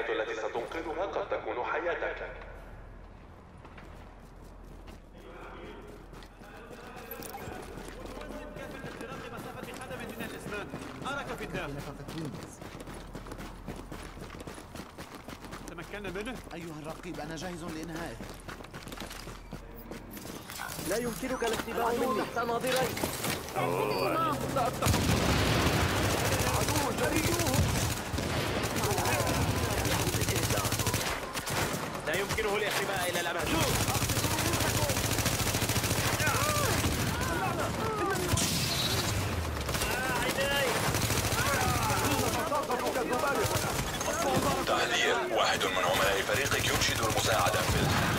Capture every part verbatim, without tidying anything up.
الحماية التي ستنقذها قد تكون حياتك. أراك في الداخل. تمكنا منه؟ أيها الرقيب أنا جاهز لإنهائه. لا يمكنك الاختباء مني تحت ناظري. سأفتح عدو جريء. لا يمكنه الاحتماء إلى الأمام. تحذير، واحد من عملاء فريقك ينشد المساعدة في الحال.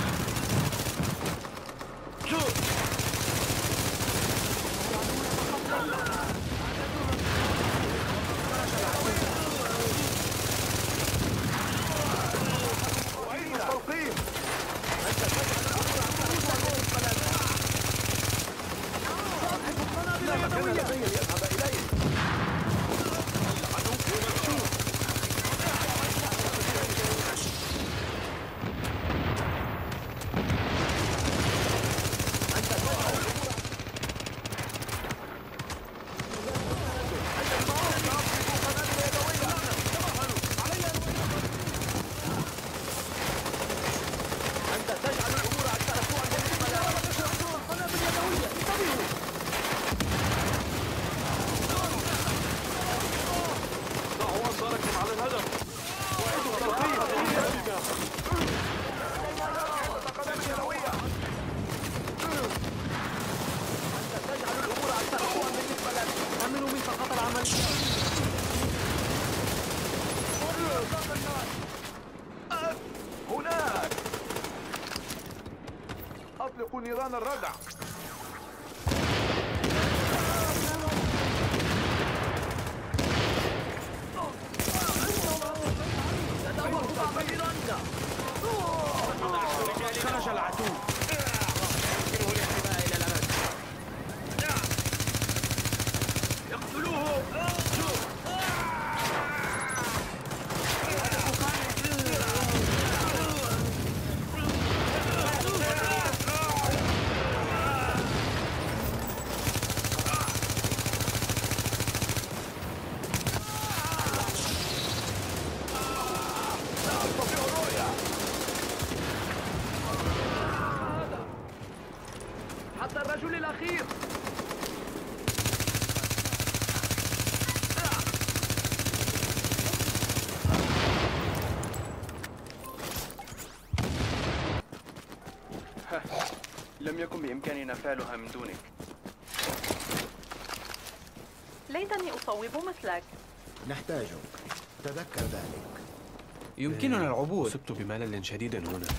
هناك أطلقوا نيران الردع. خرج العدو. يمكنه الاحتماء إلى الأمام. يقتلوه. حتى الرجل الأخير. لم يكن بإمكاننا فعلها من دونك. ليتني أصوب مثلك. نحتاجك، تذكر ذلك. يمكننا العبور. أصبت بملل شديد هنا.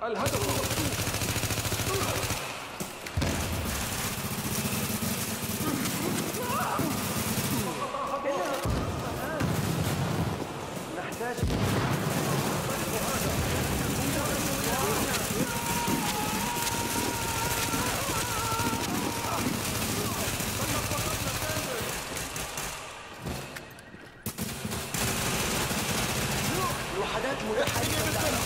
الهدف مقصود. نحتاج الوحدات ملحة بالفعل.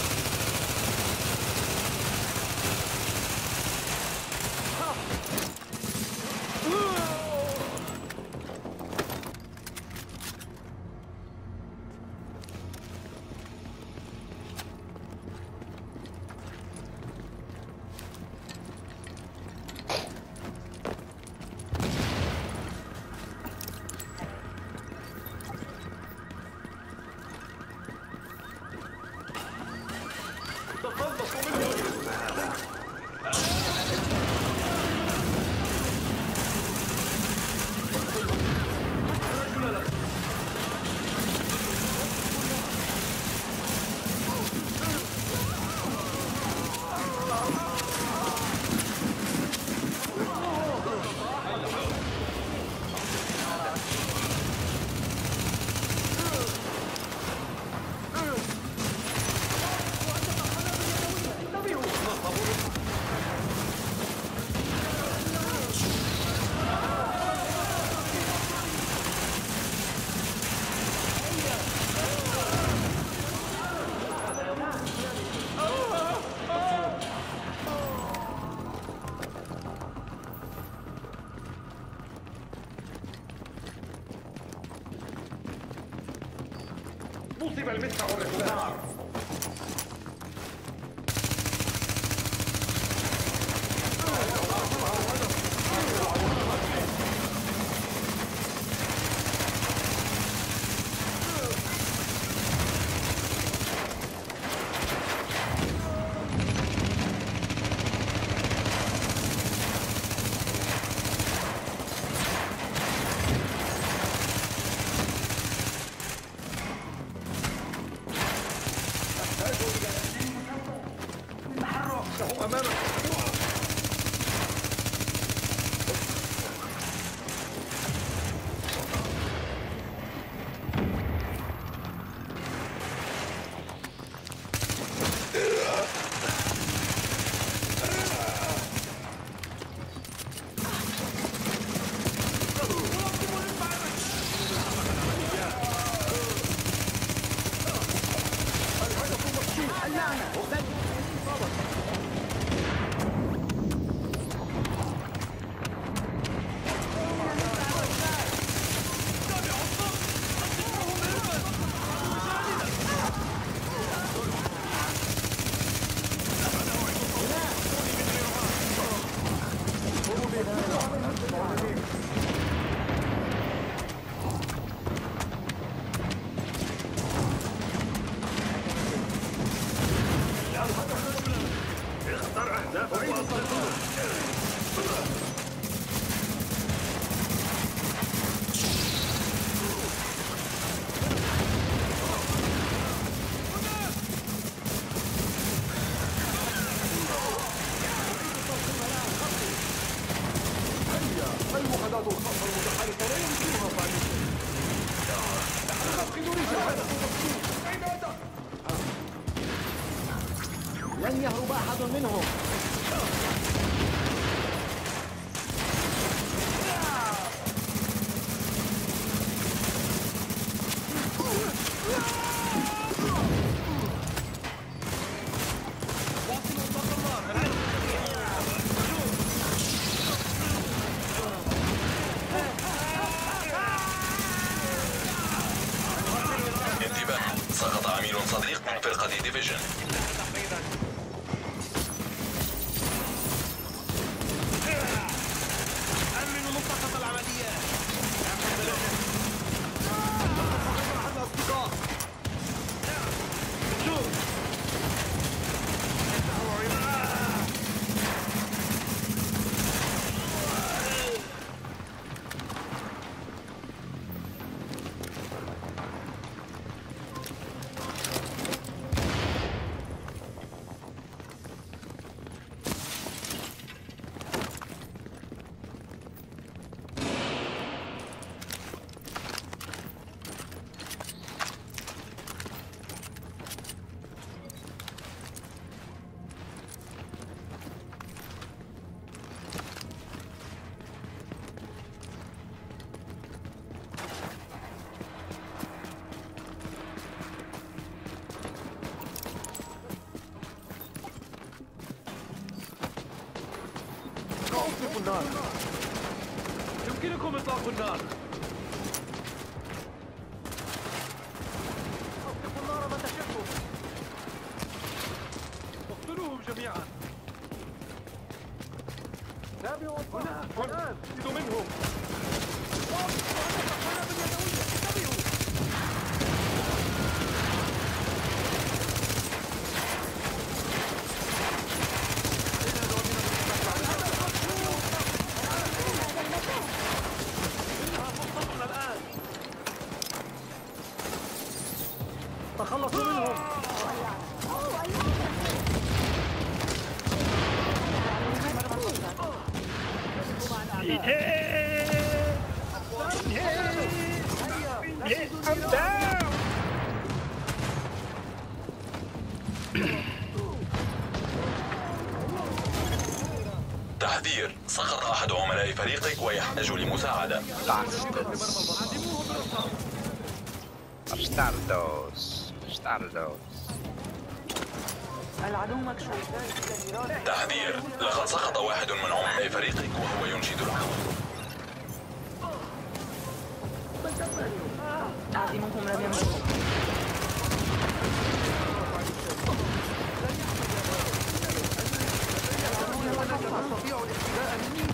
نصب المدفع الرسام. لن يهرب أحد منهم. انتباه، سقط عميل صديق من فرقة ديفيجن. أطلقوا النار. يمكنكم إطلاق النار. أطلقوا النار متى شئتم. اقتلوهم جميعا. تابعوا هنا الآن. انتظروا منهم. تخلصوا منهم. تحذير، سقط أحد عملاء فريقك ويحتاج لمساعدة. Bastardos. Bastardos. العدو مكشوف. تحذير، لقد سقط واحد من عملاء فريقك وهو ينشد الحرب. أعزمكم لم يمسكم. أستطيع الاقتداء مني.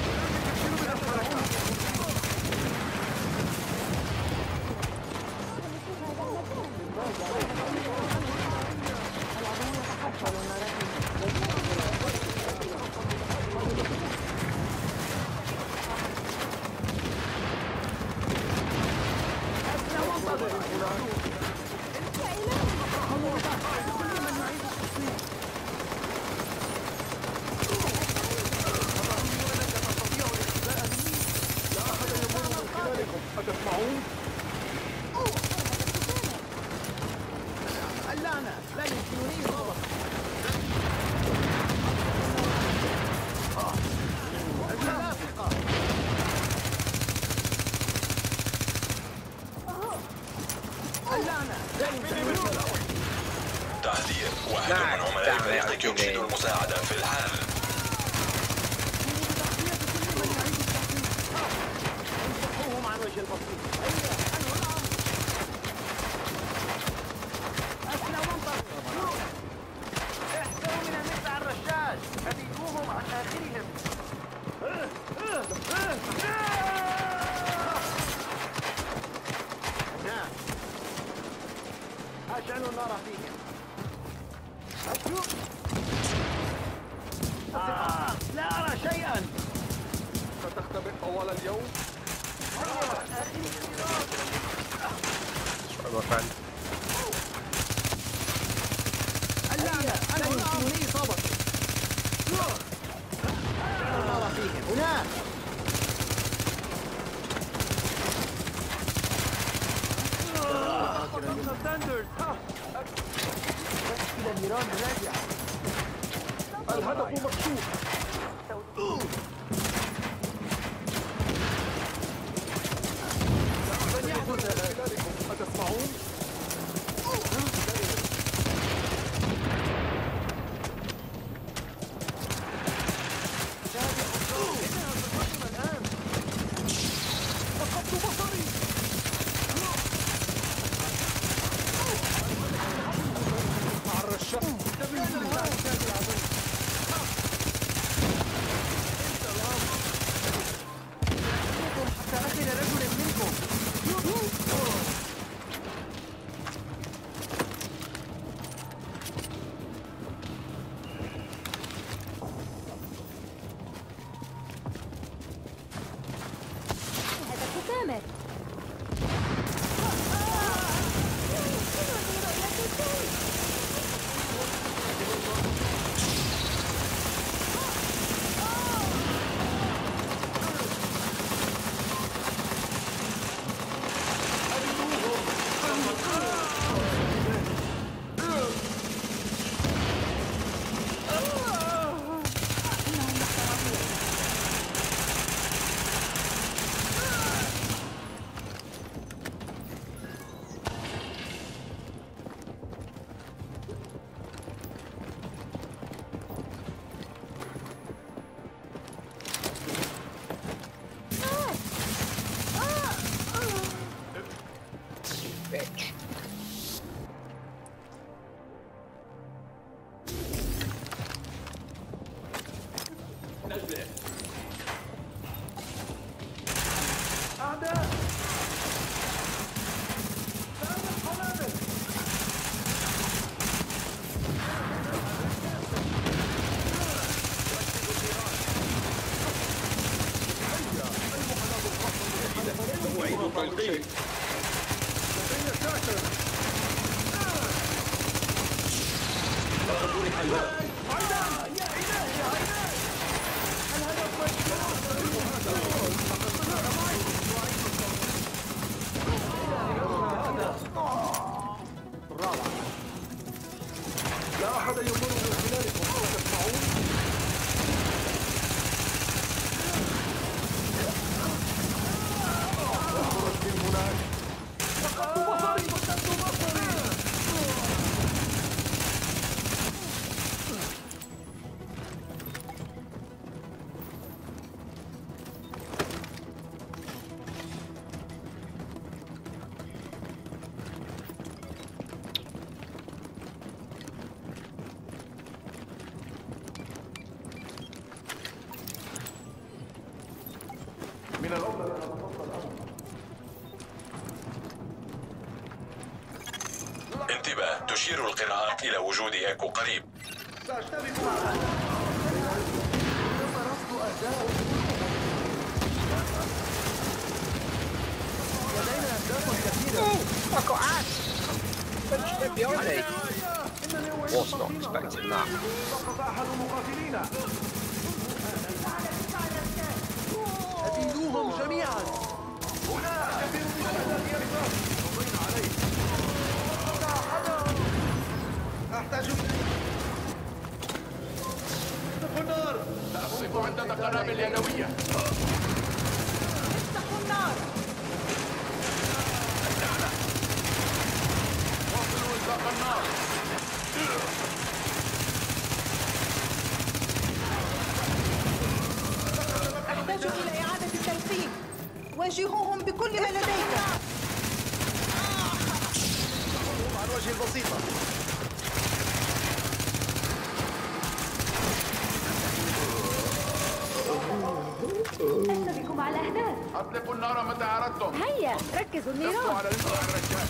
أتسمعون؟ اللعنة لا يمكنني إصابة. المنافقة. اللعنة لا يمكنني إصابة. تحذير، واحد من عملاء فريقك ينشد المساعدة في الحال. عن وجه البصير. أسلم وانطلقوا. احذروا من المدفع الرشاش. هديتوهم عن آخرهم. نعم. أشعلوا النار فيهم. آه. لا أرى شيئا. ستختبئ طوال اليوم. اللعنة أنا يمكنني إصابته. نرى فيهم هناك. إلى النيران راجع. الهدف مكشوف. أتسمعون؟ فقدت بصري. مع الرشاش. أجله. أعداء. سألنا القنابل. موعد تلقيح. لدي شاكر. لقد طرح الباب. يا إلهي يا إلهي. الهدف الرابع. لا أحد يمر من خلالكم. تسمعون؟ اخرج من هناك. فقدت بصري فقدت بصري. من الأفضل أن أتفضل الأمر. انتباه، تشير القراءات إلى وجود إيكو قريب. سأشتبك معه. ضربت أهداف. لدينا أهداف كثيرة. Fuck ass! Don't you get behind me? إنني أريد Was not تنظيم expecting that. سقط أحد المقاتلين. أزيلوهم جميعا. هنا كثير من الأهداف يا رفاق. قضينا عليه. أحتاج اطلقوا النار. سأطلق عدة قنابل يدوية. افتحوا النار. واصلوا إطلاق النار. أحتاج إلى إعادة التلقيم. واجهوهم بكل ما لديك. عن وجه البسيطة. أشتبك مع الأهداف. أطلقوا النار متى أردتم. هيا ركزوا لستوا النيران. على رزق الرشاش.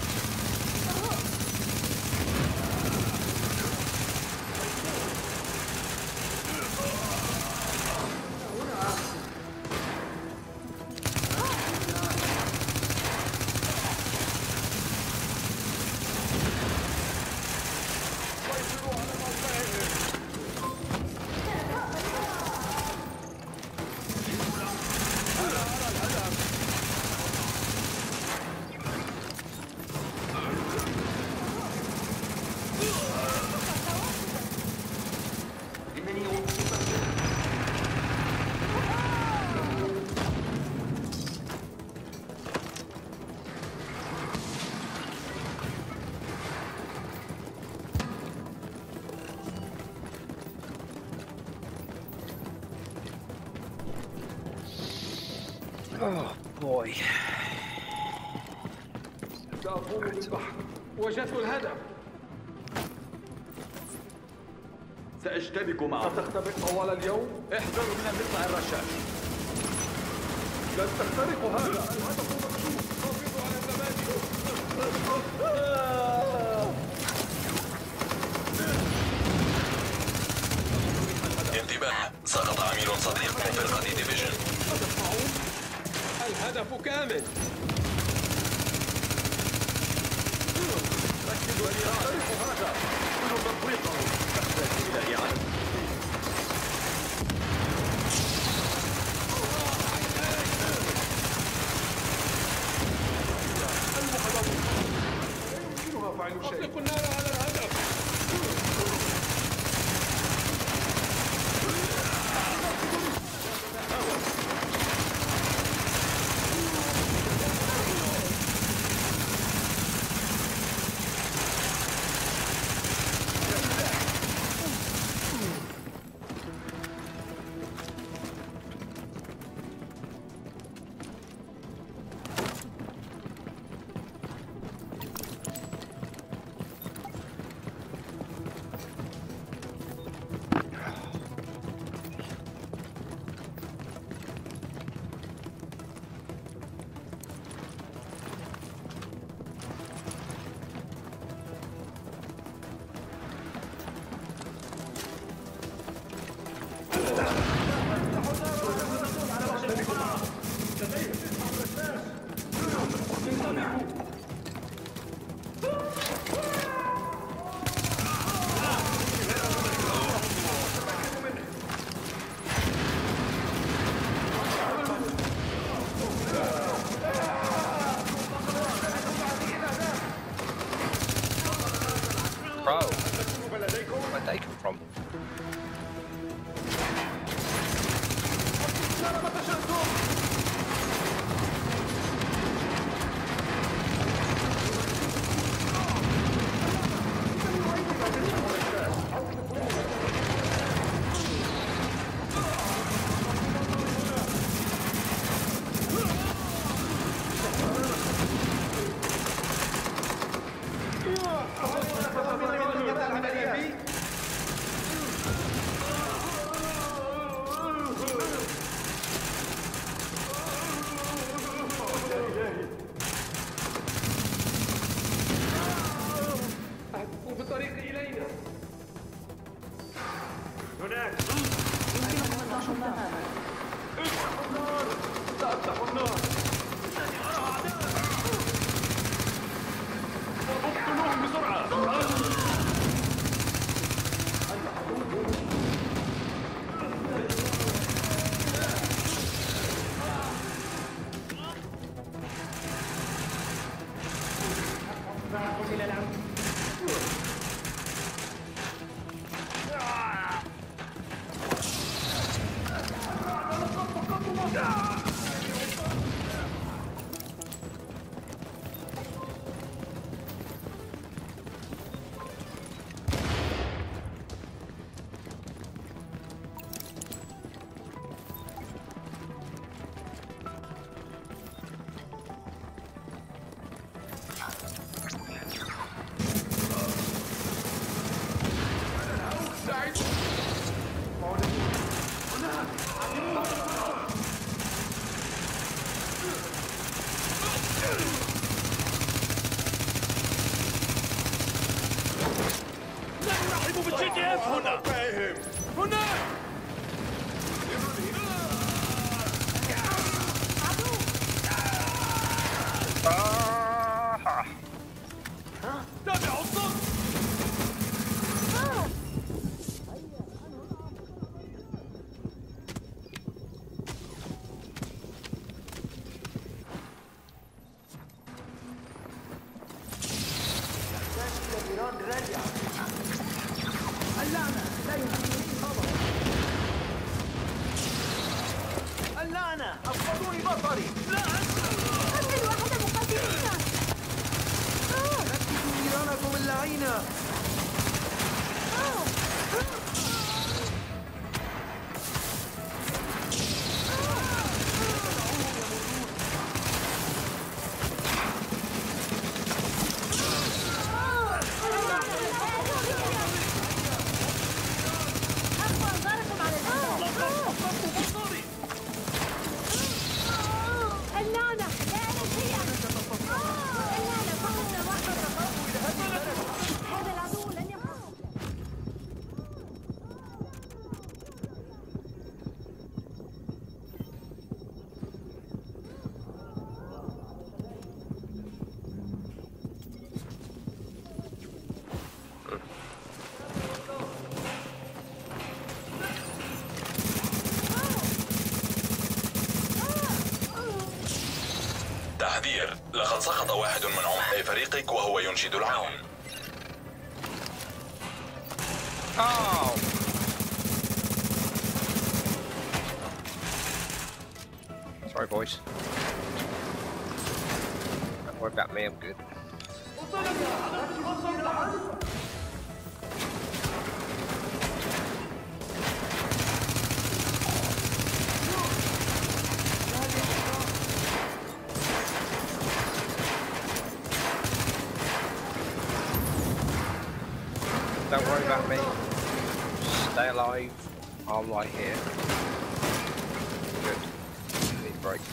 Oh boy. سأقوم بالبحث. وجدت الهدف. سأشتبك معه. ستختبئ طوال اليوم. احذروا من المقطع الرشاش. لن تخترقوا هذا. الهدف مكشوف. حافظوا على الثبات. انتباه، سقط عميل صديق من فرقة ديفيجن. أتسمعون؟ الهدف كامل. ركزوا النيران. هذا. كل تطبيقه. تحتاج إلى إعادة. يمكنها فعل شيء. أطلقوا النار على الهدف. هناك. يمكنكم أن تنشطوا تماما. افتحوا النار. سأفتح النار. اقتلوهم بسرعة. تحذير، لقد سقط واحد من عملاء فريقك وهو ينشد العون. Oh. Sorry, boys. Don't worry about me, I'm good. Don't worry about me. Stay alive. I'm right here. Good. Need brakes.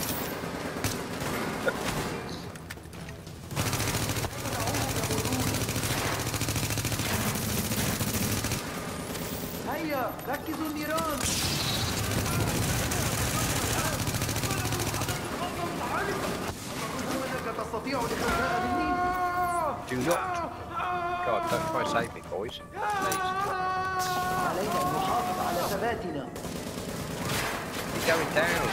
هيا ركزوا النيران. أنك تستطيع الإخلاء مني. Do not. God, don't try to save me, boys. Please. علينا أن نحافظ على ثباتنا. You're going down.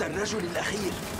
الرجل الأخير.